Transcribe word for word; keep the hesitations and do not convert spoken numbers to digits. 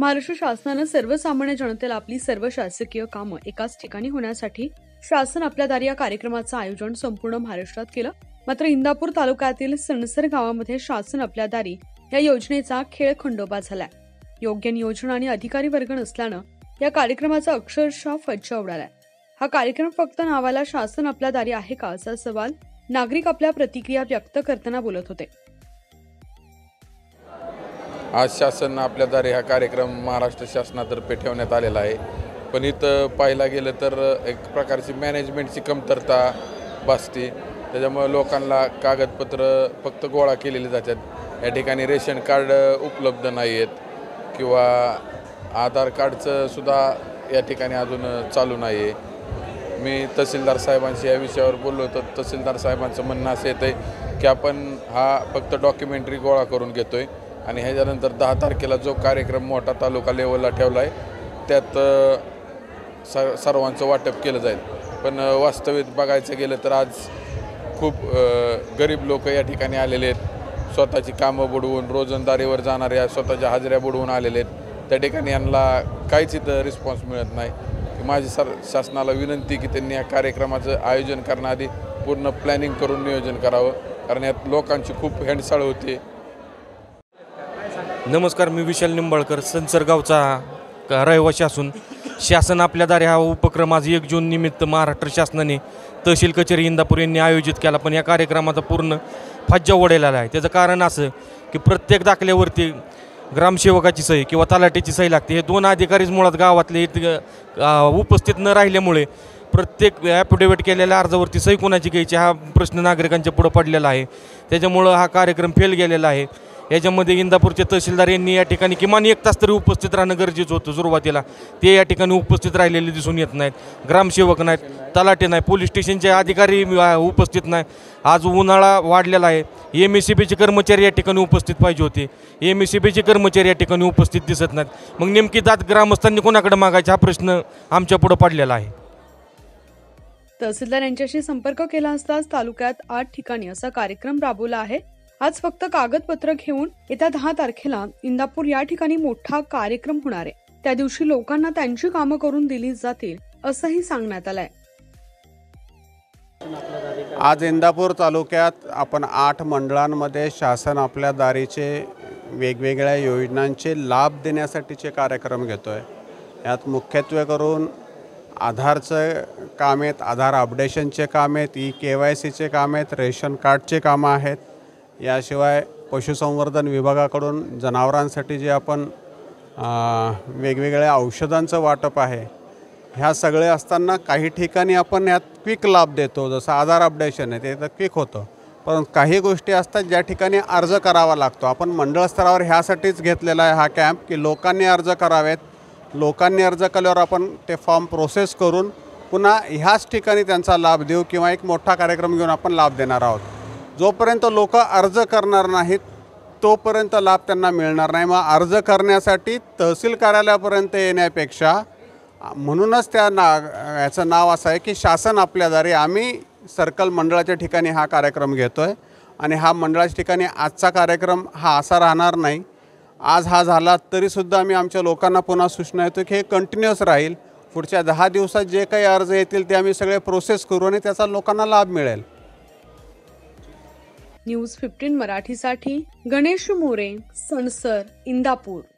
महाराष्ट्र शासनानं सर्वसामान्य जनतेला आपली सर्व शासकीय कामं एकाच ठिकाणी होण्यासाठी शासन आपल्या दारी या कार्यक्रमाचं आयोजन संपूर्ण महाराष्ट्रात केलं। मात्र इंदापूर तालुक्यातील सणसर गावामध्ये शासन आपल्या दारी या योजनेचा खेळ खंडोबा झालाय। योग्य नियोजन आणि अधिकारी वर्ग नसल्यानं या कार्यक्रमाचा अक्षरशः फज्जा उडालाय। हा कार्यक्रम फक्त नावाला शासन आपल्या दारी आहे का असा सवाल नागरिक आपल्या प्रतिक्रिया व्यक्त करताना बोलत होते। आज शासन आपल्या दारी हा कार्यक्रम महाराष्ट्र शासनातर्फे ठेवण्यात आलेला आहे, पण इथं पाहायला गेलं तर एक प्रकारची मॅनेजमेंटची कमतरता भासते। त्याच्यामुळे लोकांना कागदपत्र फक्त गोळा केलेली जातात। या ठिकाणी रेशन कार्ड उपलब्ध नाही आहेत किंवा आधार कार्डचं सुद्धा या ठिकाणी अजून चालू नाही आहे। मी तहसीलदार साहेबांशी या विषयावर बोललो तर तहसीलदार साहेबांचं म्हणणं असं येतं की आपण हा फक्त डॉक्युमेंटरी गोळा करून घेतोय आणि ह्याच्यानंतर दहा तारखेला जो कार्यक्रम मोठा तालुका लेवलला ठेवला आहे त्यात सर सर्वांचं वाटप केलं जाईल। पण वास्तविक बघायचं गेलं तर आज खूप गरीब लोक या ठिकाणी आलेले आहेत। स्वतःची कामं बुडवून रोजंदारीवर जाणाऱ्या स्वतःच्या हाजऱ्या बुडवून आलेले आहेत। त्या ठिकाणी यांना काहीच इथं रिस्पॉन्स मिळत नाही। माझी सर शासनाला विनंती की त्यांनी या कार्यक्रमाचं आयोजन करण्याआधी पूर्ण प्लॅनिंग करून नियोजन करावं, कारण यात लोकांची खूप हेंडसाळ होते। नमस्कार, मी विशाल निंबाळकर, सणसर गावचा रहिवासी असून शासन आपल्या दारी हा उपक्रम आज एक जून निमित्त महाराष्ट्र शासनाने तहसील कचेरी इंदापूर यांनी आयोजित केला। पण या कार्यक्रमाचा पूर्ण फज्जा उडालेला आहे। त्याचं कारण असं की प्रत्येक दाखल्यावरती ग्रामसेवकाची सही किंवा तलाठ्याची सही लागते। हे दोन अधिकारीच मुळात गावातले उपस्थित न राहिल्यामुळे प्रत्येक ॲफिडेविट केलेल्या अर्जावरती सही कोणाची घ्यायची हा प्रश्न नागरिकांच्या पुढे पडलेला आहे। त्याच्यामुळं हा कार्यक्रम फेल गेलेला आहे। याच्यामध्ये इंदापूरचे तहसीलदार यांनी या ठिकाणी किमान एक तास तरी उपस्थित राहणं गरजेचं होतं सुरुवातीला। ते या ठिकाणी उपस्थित राहिलेले दिसून येत नाहीत। ग्रामसेवक नाहीत, तलाठी नाही, पोलीस स्टेशनचे अधिकारी उपस्थित नाही। आज उन्हाळा वाढलेला आहे। एम एस सी बीचे कर्मचारी या ठिकाणी उपस्थित पाहिजे होते, एम एस सी बीचे कर्मचारी या ठिकाणी उपस्थित दिसत नाहीत। मग नेमकी दाद ग्रामस्थांनी कोणाकडे मागायचा हा प्रश्न आमच्या पुढे पडलेला आहे। तहसीलदार यांच्याशी संपर्क केला असताच तालुक्यात आठ ठिकाणी असा कार्यक्रम राबवला आहे। आज फक्त कागदपत्र घेऊन येत्या दहा तारखेला इंदापूर या ठिकाणी मोठा कार्यक्रम होणार आहे। त्या दिवशी लोकांना त्यांची कामं करून दिली जातील असंही सांगण्यात आलंय। आज इंदापूर तालुक्यात आपण आठ मंडळांमध्ये शासन आपल्या दारीचे वेगवेगळ्या योजनांचे लाभ देण्यासाठीचे कार्यक्रम घेतोय। यात मुख्यत्वे करून आधारचं काम आहेत, आधार अपडेशनचे काम आहेत, ई के वाय सीचे काम आहेत, रेशन कार्डचे कामं आहेत। याशिवाय पशुसंवर्धन विभागाकडून जनावरांसाठी जे आपण वेगवेगळ्या औषधांचं वाटप आहे, ह्या सगळे असताना काही ठिकाणी आपण यात क्विक लाभ देतो, जसं आधार अपडेशन आहे ते तर क्विक होतं। पण काही गोष्टी असतात ज्या ठिकाणी अर्ज करावा लागतो। आपण मंडळ स्तरावर ह्यासाठीच घेतलेला आहे हा कॅम्प की लोकांनी अर्ज करावेत। लोकांनी अर्ज केल्यावर आपण ते फॉर्म प्रोसेस करून पुन्हा ह्याच ठिकाणी त्यांचा लाभ देऊ किंवा एक मोठा कार्यक्रम घेऊन आपण लाभ देणार आहोत। जोपर्यंत लोक अर्ज करणार नाहीत तोपर्यंत लाभ त्यांना मिळणार नाही। मग अर्ज करण्यासाठी तहसील कार्यालयापर्यंत येण्यापेक्षा म्हणूनच त्या ना याचं नाव असं आहे की शासन आपल्या दारी। आम्ही सर्कल मंडळाच्या ठिकाणी हा कार्यक्रम घेतो आहे आणि हा मंडळाच्या ठिकाणी आजचा कार्यक्रम हा असा राहणार नाही। आज हा झाला तरीसुद्धा आम्ही आमच्या लोकांना पुन्हा सूचना देतो की हे कंटिन्युअस राहील। पुढच्या दहा दिवसात जे काही अर्ज येतील ते आम्ही सगळे प्रोसेस करू आणि त्याचा लोकांना लाभ मिळेल। न्यूज फिफ्टीन मराठीसाठी गणेश मोरे, सणसर, इंदापूर।